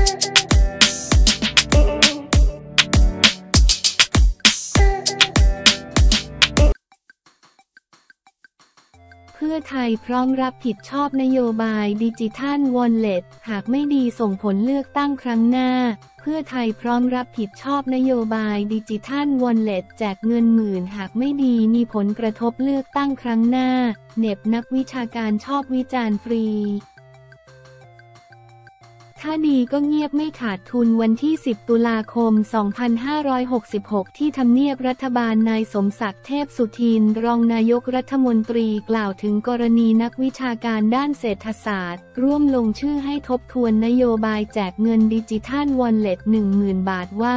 เพื่อไทยพร้อมรับผิดชอบนโยบายดิจิทัลวอลเล็ตหากไม่ดีส่งผลเลือกตั้งครั้งหน้าเพื่อไทยพร้อมรับผิดชอบนโยบายดิจิทัลวอลเล็ตแจกเงินหมื่นหากไม่ดีมีผลกระทบเลือกตั้งครั้งหน้าเหน็บนักวิชาการชอบวิจารณ์ฟรีถ้าดีก็เงียบไม่ขาดทุนวันที่ 10 ตุลาคม 2566 ที่ทำเนียบรัฐบาลนายสมศักดิ์เทพสุทินรองนายกรัฐมนตรีกล่าวถึงกรณีนักวิชาการด้านเศรษฐศาสตร์ร่วมลงชื่อให้ทบทวนนโยบายแจกเงินดิจิทัลวอลเล็ต 10,000 บาทว่า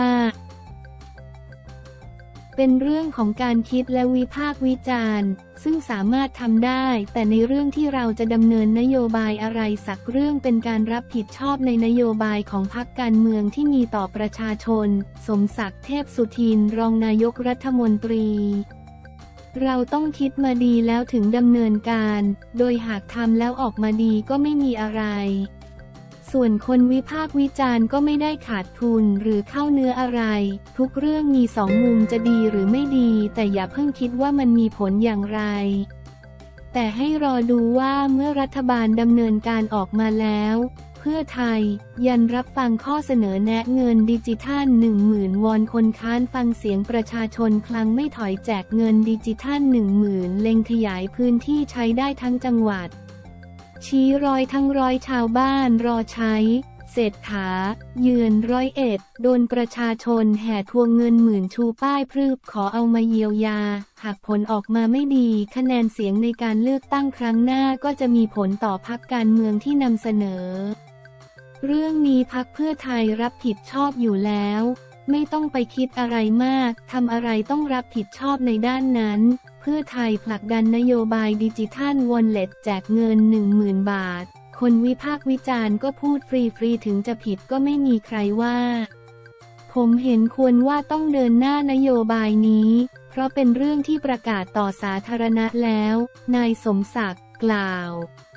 เป็นเรื่องของการคิดและวิพากษ์วิจารณ์ซึ่งสามารถทำได้แต่ในเรื่องที่เราจะดำเนินนโยบายอะไรสักเรื่องเป็นการรับผิดชอบในนโยบายของพรรคการเมืองที่มีต่อประชาชนสมศักดิ์เทพสุทินรองนายกรัฐมนตรีเราต้องคิดมาดีแล้วถึงดำเนินการโดยหากทำแล้วออกมาดีก็ไม่มีอะไรส่วนคนวิพากษ์วิจารณ์ก็ไม่ได้ขาดทุนหรือเข้าเนื้ออะไรทุกเรื่องมีสองมุมจะดีหรือไม่ดีแต่อย่าเพิ่งคิดว่ามันมีผลอย่างไรแต่ให้รอดูว่าเมื่อรัฐบาลดำเนินการออกมาแล้วเพื่อไทยยันรับฟังข้อเสนอแนะเงินดิจิทัล 10,000 วอนคนค้านฟังเสียงประชาชนคลังไม่ถอยแจกเงินดิจิทัล 10,000 เล็งขยายพื้นที่ใช้ได้ทั้งจังหวัดชี้ร้อยทั้งร้อยชาวบ้านรอใช้เศรษฐาเยือน101โดนประชาชนแห่ทวงเงินหมื่นชูป้ายพรึบขอเอามาเยียวยาหากผลออกมาไม่ดีคะแนนเสียงในการเลือกตั้งครั้งหน้าก็จะมีผลต่อพรรคการเมืองที่นำเสนอเรื่องนี้พรรคเพื่อไทยรับผิดชอบอยู่แล้วไม่ต้องไปคิดอะไรมากทำอะไรต้องรับผิดชอบในด้านนั้นเพื่อไทยผลักดันนโยบายดิจิทัลวอลเล็ตแจกเงิน 10,000 บาทคนวิพากษ์วิจารณ์ก็พูดฟรีๆถึงจะผิดก็ไม่มีใครว่าผมเห็นควรว่าต้องเดินหน้านโยบายนี้เพราะเป็นเรื่องที่ประกาศต่อสาธารณะแล้วนายสมศักดิ์กล่าว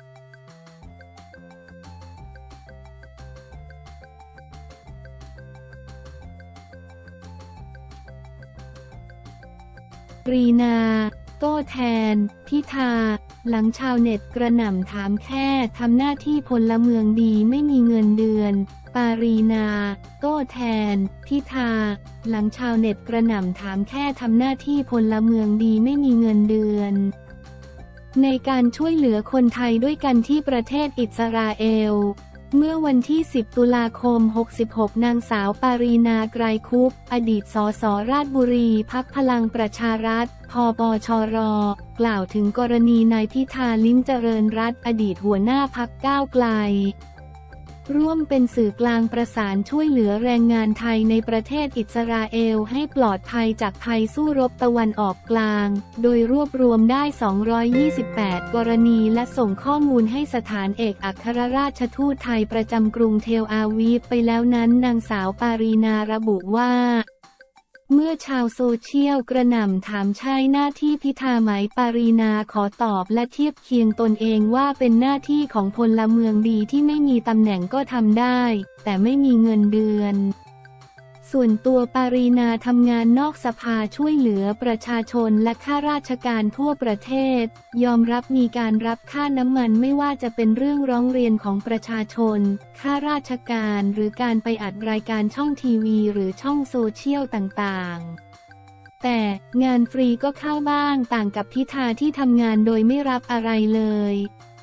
ปรีนาโต้แทนพิธาหลังชาวเน็ตกระหน่ำถามแค่ทำหน้าที่พลเมืองดีไม่มีเงินเดือนปารีนาโต้แทนพิธาหลังชาวเน็ตกระหน่ำถามแค่ทำหน้าที่พลเมืองดีไม่มีเงินเดือนในการช่วยเหลือคนไทยด้วยกันที่ประเทศอิสราเอลเมื่อวันที่ 10 ตุลาคม 66 นางสาวปารีนาไกรคุปอดีตสสราชบุรีพรรคพลังประชารัฐพปชรกล่าวถึงกรณีนายพิธาลิ้มเจริญรัตน์อดีตหัวหน้าพรรคก้าวไกลร่วมเป็นสื่อกลางประสานช่วยเหลือแรงงานไทยในประเทศอิสราเอลให้ปลอดภัยจากภัยสู้รบตะวันออกกลางโดยรวบรวมได้ 228 กรณีและส่งข้อมูลให้สถานเอกอัครราชทูตไทยประจำกรุงเทลอาวีฟไปแล้วนั้นนางสาวปารีนาระบุว่าเมื่อชาวโซเชียลกระหน่ำถามใช่หน้าที่พิธาไหมปารีนาขอตอบและเทียบเคียงตนเองว่าเป็นหน้าที่ของพลเมืองดีที่ไม่มีตำแหน่งก็ทำได้แต่ไม่มีเงินเดือนส่วนตัวปารีนาทำงานนอกสภาช่วยเหลือประชาชนและข้าราชการทั่วประเทศยอมรับมีการรับค่าน้ำมันไม่ว่าจะเป็นเรื่องร้องเรียนของประชาชนข้าราชการหรือการไปอัดรายการช่องทีวีหรือช่องโซเชียลต่างๆแต่งานฟรีก็เข้าบ้างต่างกับพิธาที่ทำงานโดยไม่รับอะไรเลย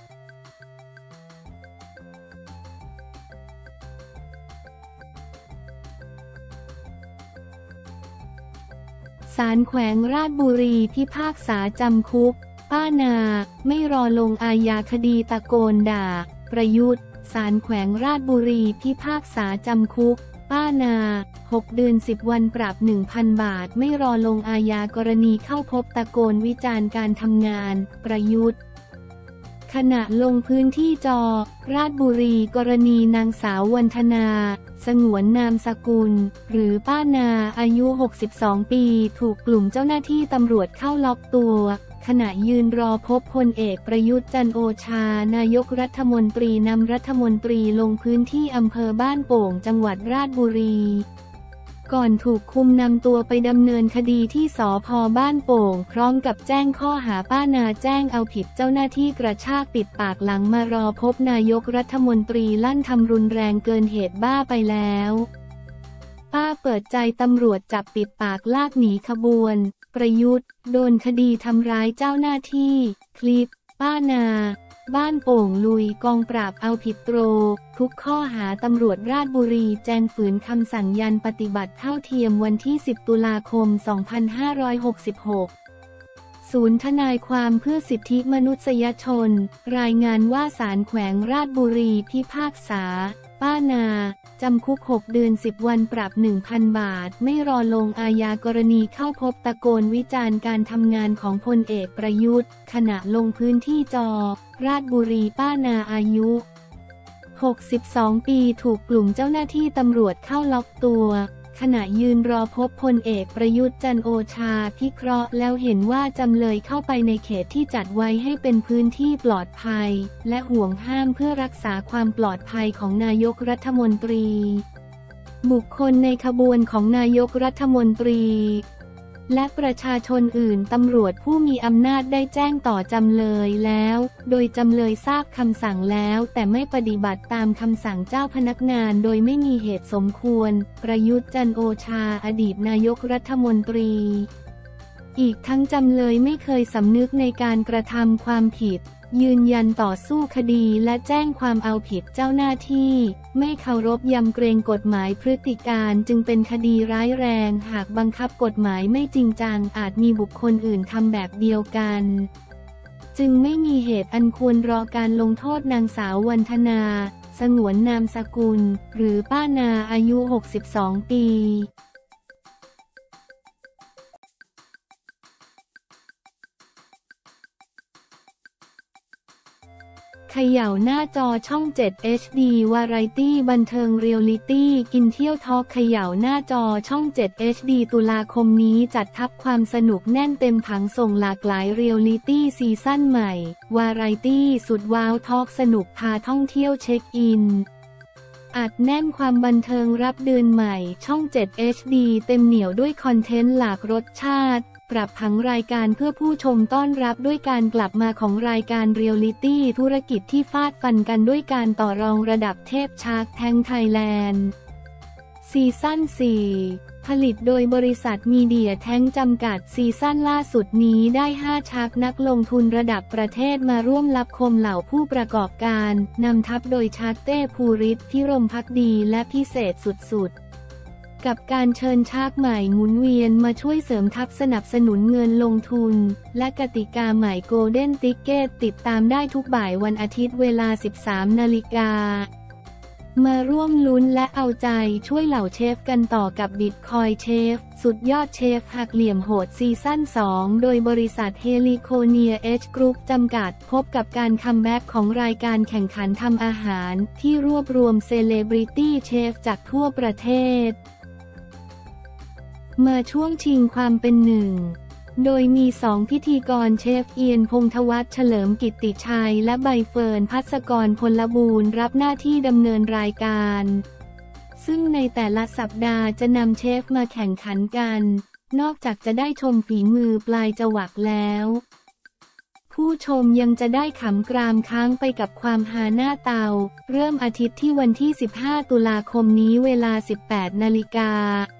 ศาลแขวงราชบุรีพิพากษาจำคุกป้านาไม่รอลงอาญาคดีตะโกนด่าประยุทธ์ศาลแขวงราชบุรีพิพากษาจำคุกป้านา6 เดือน 10 วันปรับ 1,000 บาทไม่รอลงอาญากรณีเข้าพบตะโกนวิจารณ์การทำงานประยุทธ์ขณะลงพื้นที่ราชบุรีกรณีนางสาววรรธนาสงวนนามสกุลหรือป้านาอายุ62 ปีถูกกลุ่มเจ้าหน้าที่ตำรวจเข้าล็อกตัวขณะยืนรอพบพลเอกประยุทธ์จันทร์โอชานายกรัฐมนตรีนำรัฐมนตรีลงพื้นที่อำเภอบ้านโป่งจังหวัดราชบุรีก่อนถูกคุมนำตัวไปดำเนินคดีที่สภ.บ้านโป่งพร้อมกับแจ้งข้อหาป้านาแจ้งเอาผิดเจ้าหน้าที่กระชากปิดปากหลังมารอพบนายกรัฐมนตรีลั่นทำรุนแรงเกินเหตุบ้าไปแล้วป้าเปิดใจตำรวจจับปิดปากลากหนีขบวนประยุทธ์โดนคดีทำร้ายเจ้าหน้าที่คลิปป้านาบ้านโป่งลุยกองปราบเอาผิดโตรทุกข้อหาตำรวจราชบุรีแจงฝืนคำสั่งยันปฏิบัติเท่าเทียมวันที่ 10 ตุลาคม 2566 ศูนย์ทนายความเพื่อสิทธิมนุษยชนรายงานว่าศาลแขวงราชบุรีพิพากษาป้านาจำคุก6 เดือน 10 วันปรับ 1,000 บาทไม่รอลงอาญากรณีเข้าพบตะโกนวิจารณ์การทำงานของพลเอกประยุทธ์ขณะลงพื้นที่ราชบุรีป้านาอายุ 62 ปีถูกกลุ่มเจ้าหน้าที่ตำรวจเข้าล็อกตัวขณะยืนรอพบพลเอกประยุทธ์จันทร์โอชาพิเคราะห์แล้วเห็นว่าจำเลยเข้าไปในเขตที่จัดไว้ให้เป็นพื้นที่ปลอดภัยและห่วงห้ามเพื่อรักษาความปลอดภัยของนายกรัฐมนตรีบุคคลในขบวนของนายกรัฐมนตรีและประชาชนอื่นตำรวจผู้มีอำนาจได้แจ้งต่อจำเลยแล้วโดยจำเลยทราบคำสั่งแล้วแต่ไม่ปฏิบัติตามคำสั่งเจ้าพนักงานโดยไม่มีเหตุสมควรประยุทธ์จันทร์โอชาอดีตนายกรัฐมนตรีอีกทั้งจำเลยไม่เคยสำนึกในการกระทำความผิดยืนยันต่อสู้คดีและแจ้งความเอาผิดเจ้าหน้าที่ไม่เคารพยำเกรงกฎหมายพฤติการจึงเป็นคดีร้ายแรงหากบังคับกฎหมายไม่จริงจังอาจมีบุคคลอื่นทำแบบเดียวกันจึงไม่มีเหตุอันควรรอการลงโทษนางสาววรรณนาสงวนนามสกุลหรือป้านาอายุ 62 ปีเขย่าหน้าจอช่อง 7 HD วาไรตี้บันเทิงเรียลลิตี้กินเที่ยวทอล์คเขย่าหน้าจอช่อง 7 HD ตุลาคมนี้จัดทับความสนุกแน่นเต็มผังส่งหลากหลายเรียลลิตี้ซีซั่นใหม่วาไรตี้สุดว้าวทอล์คสนุกพาท่องเที่ยวเช็คอินอัดแน่นความบันเทิงรับเดือนใหม่ช่อง 7 HD เต็มเหนียวด้วยคอนเทนต์หลากรสชาติปรับผังรายการเพื่อผู้ชมต้อนรับด้วยการกลับมาของรายการเรียลลิตี้ธุรกิจที่ฟาดฟันกันด้วยการต่อรองระดับเทพชาร์กแทงค์ไทยแลนด์ซีซั่น 4 ผลิตโดยบริษัทมีเดียแทงค์จำกัดซีซั่นล่าสุดนี้ได้5ชาร์กนักลงทุนระดับประเทศมาร่วมรับชมเหล่าผู้ประกอบการนำทัพโดยชาร์กเต้ภูริศพิรมภักดีและพิเศษสุดๆกับการเชิญชาร์กใหม่หมุนเวียนมาช่วยเสริมทัพสนับสนุนเงินลงทุนและกติกาใหม่โกลเด้นติ๊กเก็ตติดตามได้ทุกบ่ายวันอาทิตย์เวลา 13 นาฬิกามาร่วมลุ้นและเอาใจช่วยเหล่าเชฟกันต่อกับบิตคอยเชฟสุดยอดเชฟหักเหลี่ยมโหดซีซั่น 2 โดยบริษัทเฮลิโคเนียเอชกรุ๊ปจำกัดพบกับการคัมแบ็กของรายการแข่งขันทำอาหารที่รวบรวมเซเลบริตี้เชฟจากทั่วประเทศมาช่วงชิงความเป็นหนึ่งโดยมี2พิธีกรเชฟเอียนพงษ์ธวัฒน์เฉลิมกิตติชัยและใบเฟิร์นภัสกรพลบูรณ์รับหน้าที่ดำเนินรายการซึ่งในแต่ละสัปดาห์จะนำเชฟมาแข่งขันกันนอกจากจะได้ชมฝีมือปลายจวักแล้วผู้ชมยังจะได้ขำกรามค้างไปกับความฮาหน้าเตาเริ่มอาทิตย์ที่วันที่ 15 ตุลาคมนี้เวลา 18 นาฬิกา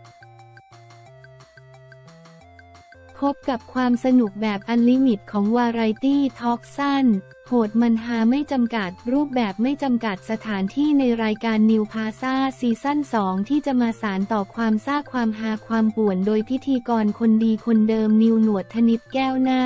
พบกับความสนุกแบบอันลิมิตของวาไรตี้ทอล์กสั้นโหดมันฮาไม่จำกัดรูปแบบไม่จำกัดสถานที่ในรายการนิวพาซ่าซีซั่น 2 ที่จะมาสานต่อความซ่าความฮาความป่วนโดยพิธีกรคนดีคนเดิมนิวหนวดธนิตแก้วหน้า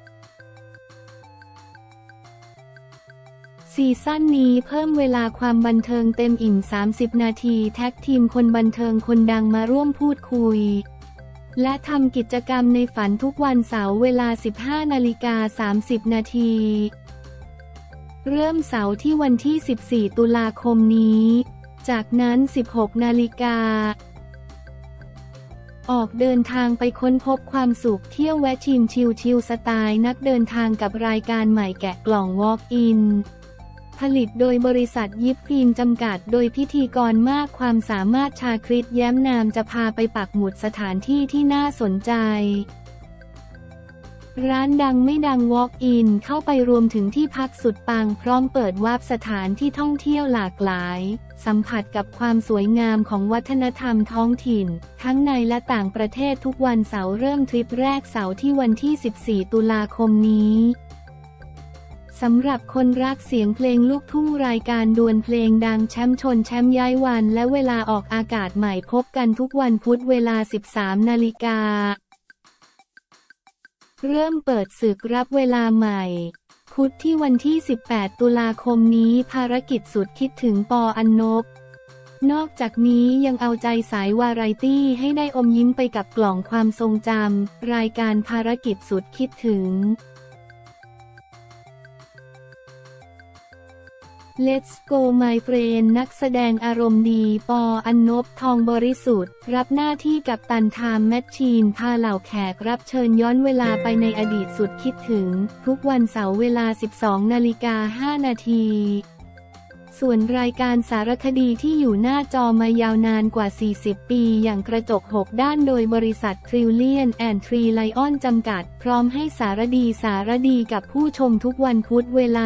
ซีซั่นนี้เพิ่มเวลาความบันเทิงเต็มอิ่ม30 นาทีแท็กทีมคนบันเทิงคนดังมาร่วมพูดคุยและทำกิจกรรมในฝันทุกวันเสาร์เวลา 15:30 นาทีเริ่มเสาร์ที่วันที่ 14 ตุลาคมนี้จากนั้น 16 นาฬิกาออกเดินทางไปค้นพบความสุขเที่ยวแวะชิมชิลสไตล์นักเดินทางกับรายการใหม่แกะกล่อง Walk-in ผลิตโดยบริษัทยิปฟิล์มจำกัดโดยพิธีกรมากความสามารถชาคริตแย้มนามจะพาไปปักหมุดสถานที่ที่น่าสนใจร้านดังไม่ดัง Walk-in เข้าไปรวมถึงที่พักสุดปังพร้อมเปิดวาร์ปสถานที่ท่องเที่ยวหลากหลายสัมผัสกับความสวยงามของวัฒนธรรมท้องถิ่นทั้งในและต่างประเทศทุกวันเสาร์เริ่มทริปแรกเสาร์ที่วันที่ 14 ตุลาคมนี้สำหรับคนรักเสียงเพลงลูกทุ่งรายการดวลเพลงดังแชมป์ชนแชมป์ย้ายวันและเวลาออกอากาศใหม่พบกันทุกวันพุธเวลา 13 นาฬิกาเริ่มเปิดศึกรับเวลาใหม่พุธที่วันที่ 18 ตุลาคมนี้ภารกิจสุดคิดถึงปอ อันนบนอกจากนี้ยังเอาใจสายวาไรตี้ให้ได้อมยิ้มไปกับกล่องความทรงจำรายการภารกิจสุดคิดถึงLet's go my friend นักแสดงอารมณ์ดีปอ อันนบทองบริสุทธิ์รับหน้าที่กัปตันไทม์แมชชีนพาเหล่าแขกรับเชิญย้อนเวลาไปในอดีตสุดคิดถึงทุกวันเสาร์เวลา 12:05 นาทีส่วนรายการสารคดีที่อยู่หน้าจอมายาวนานกว่า 40 ปีอย่างกระจก 6 ด้านโดยบริษัททริลเลียนแอนด์ทรีไลออนจำกัดพร้อมให้สารดีกับผู้ชมทุกวันพุธเวลา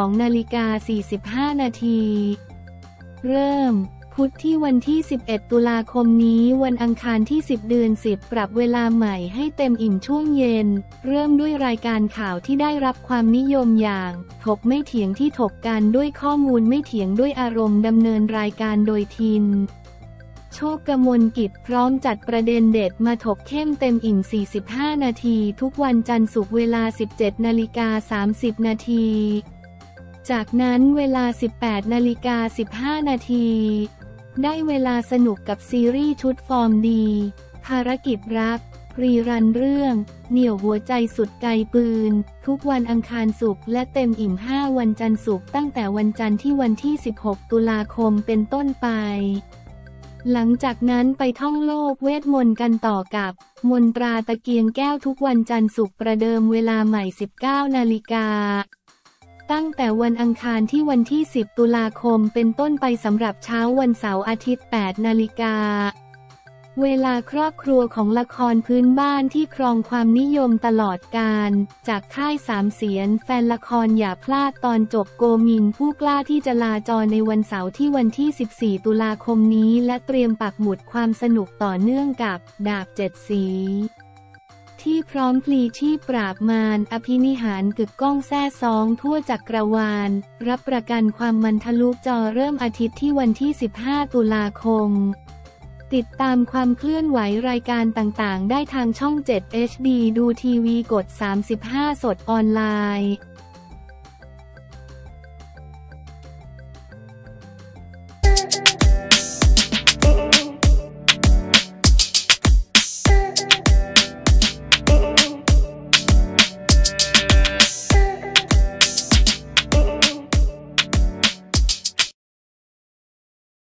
12:45 นาทีเริ่มพุธที่วันที่ 11 ตุลาคมนี้วันอังคารที่ 10 เดือน 10 ปรับเวลาใหม่ให้เต็มอิ่มช่วงเย็นเริ่มด้วยรายการข่าวที่ได้รับความนิยมอย่างถกไม่เถียงที่ถกกันด้วยข้อมูลไม่เถียงด้วยอารมณ์ดำเนินรายการโดยทินโชคกมลกิจพร้อมจัดประเด็นเด็ดมาถกเข้มเต็มอิ่ม 45 นาทีทุกวันจันทร์ศุกร์เวลา 17:30 นาทีจากนั้นเวลา 18:15 นาทีได้เวลาสนุกกับซีรีส์ชุดฟอร์มดีภารกิจรักรีรันเรื่องเหนี่ยวหัวใจสุดไกลปืนทุกวันอังคารศุกร์และเต็มอิ่ม5วันจันทร์ศุกร์ตั้งแต่วันจันทร์ที่วันที่ 16 ตุลาคมเป็นต้นไปหลังจากนั้นไปท่องโลกเวทมนต์กันต่อกับมนตราตะเกียงแก้วทุกวันจันทร์ศุกร์ประเดิมเวลาใหม่ 19 นาฬิกาตั้งแต่วันอังคารที่วันที่ 10 ตุลาคมเป็นต้นไปสำหรับเช้าวันเสาร์อาทิตย์ 8 นาฬิกาเวลาครอบครัวของละครพื้นบ้านที่ครองความนิยมตลอดกาลจากค่ายสามเสียนแฟนละครอย่าพลาดตอนจบโกมินผู้กล้าที่จะลาจรในวันเสาร์ที่วันที่ 14 ตุลาคมนี้และเตรียมปักหมุดความสนุกต่อเนื่องกับดาบ7 สีที่พร้อมพลีชีพปราบมารอภินิหารกึกก้องแซ่ซองทั่วจักรวาลรับประกันความมันทะลุจอเริ่มอาทิตย์ที่วันที่ 15 ตุลาคมติดตามความเคลื่อนไหวรายการต่างๆได้ทางช่อง 7 HD ดูทีวีกด 35 สดออนไลน์